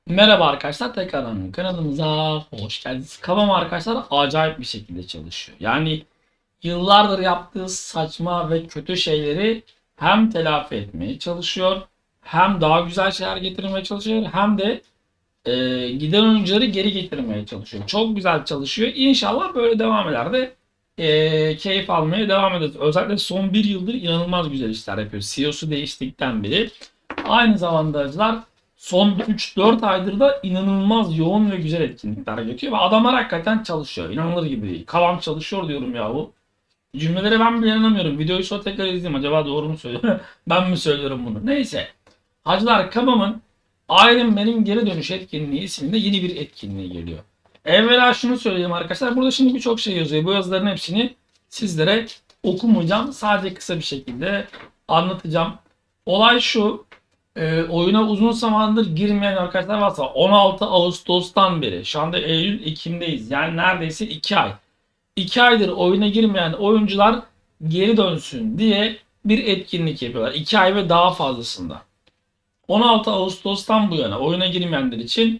Merhaba arkadaşlar, tekrardan kanalımıza hoş geldiniz. Kavam arkadaşlar acayip bir şekilde çalışıyor. Yani yıllardır yaptığı saçma ve kötü şeyleri hem telafi etmeye çalışıyor, hem daha güzel şeyler getirmeye çalışıyor, hem de giden oyuncuları geri getirmeye çalışıyor. Çok güzel çalışıyor. İnşallah böyle devam eder de keyif almaya devam ederiz. Özellikle son bir yıldır inanılmaz güzel işler yapıyor. CEO'su değiştikten beri. Aynı zamanda acılar son 3-4 aydır da inanılmaz yoğun ve güzel etkinlikler yapıyor. Ve adamlar hakikaten çalışıyor. İnanılır gibi değil. Kavam çalışıyor diyorum ya bu. Cümlelere ben bile inanamıyorum. Videoyu sonra tekrar izleyeyim. Acaba doğru mu söylüyorum? Ben mi söylüyorum bunu? Neyse. Hacılar Kabam'ın Iron Man'in geri dönüş etkinliği isminde yeni bir etkinliği geliyor. Evvela şunu söyleyeyim arkadaşlar. Burada şimdi birçok şey yazıyor. Bu yazıların hepsini sizlere okumayacağım. Sadece kısa bir şekilde anlatacağım. Olay şu. Oyuna uzun zamandır girmeyen arkadaşlar varsa 16 Ağustos'tan beri şu anda Eylül-Ekim'deyiz. Yani neredeyse 2 ay. 2 aydır oyuna girmeyen oyuncular geri dönsün diye bir etkinlik yapıyorlar. 2 ay ve daha fazlasında. 16 Ağustos'tan bu yana oyuna girmeyenler için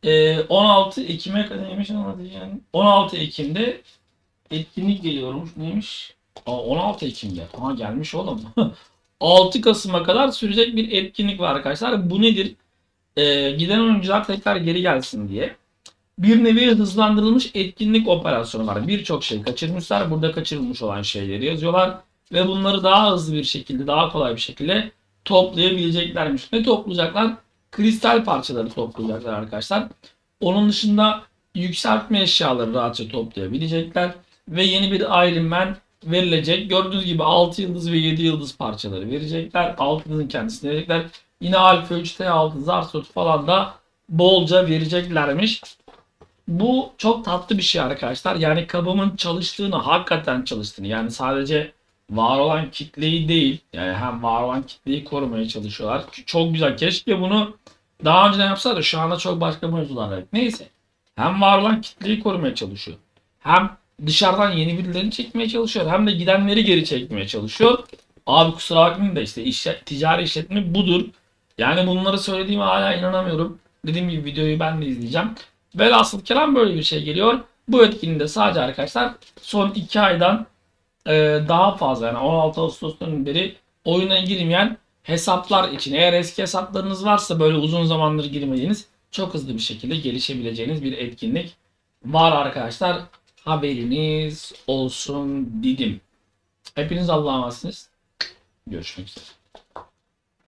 16 Ekim'e kadar neymiş, 16 Ekim'de etkinlik geliyormuş. Neymiş? 16 Ekim'de. Aha gelmiş oğlum. 6 Kasım'a kadar sürecek bir etkinlik var arkadaşlar. Bu nedir? Giden oyuncular tekrar geri gelsin diye. Bir nevi hızlandırılmış etkinlik operasyonu var. Birçok şey kaçırmışlar. Burada kaçırılmış olan şeyleri yazıyorlar. Ve bunları daha hızlı bir şekilde, daha kolay bir şekilde toplayabileceklermiş. Ne toplayacaklar? Kristal parçaları toplayacaklar arkadaşlar. Onun dışında yükseltme eşyaları rahatça toplayabilecekler. Ve yeni bir Iron Man verilecek. Gördüğünüz gibi 6 yıldız ve 7 yıldız parçaları verecekler. 6 yıldızın kendisini verecekler. Yine Alpha 3, T6, Zarsut falan da bolca vereceklermiş. Bu çok tatlı bir şey arkadaşlar. Yani kabımın çalıştığını, hakikaten çalıştığını, yani sadece var olan kitleyi değil, yani hem var olan kitleyi korumaya çalışıyorlar. Çok güzel. Keşke bunu daha önceden yapsalar da şu anda çok başka mevzular var. Neyse. Hem var olan kitleyi korumaya çalışıyor. Hem dışarıdan yeni birilerini çekmeye çalışıyor. Hem de gidenleri geri çekmeye çalışıyor. Abi kusura bakmayın da işte ticari işletme budur. Yani bunları söylediğime hala inanamıyorum. Dediğim gibi videoyu ben de izleyeceğim. Velhasıl kelam böyle bir şey geliyor. Bu etkinliğinde sadece arkadaşlar son 2 aydan daha fazla, yani 16 Ağustos'tan beri oyuna girmeyen hesaplar için, eğer eski hesaplarınız varsa böyle uzun zamandır girmediğiniz, çok hızlı bir şekilde gelişebileceğiniz bir etkinlik var arkadaşlar. Haberiniz olsun dedim. Hepiniz Allah'a emanetsiniz. Görüşmek üzere.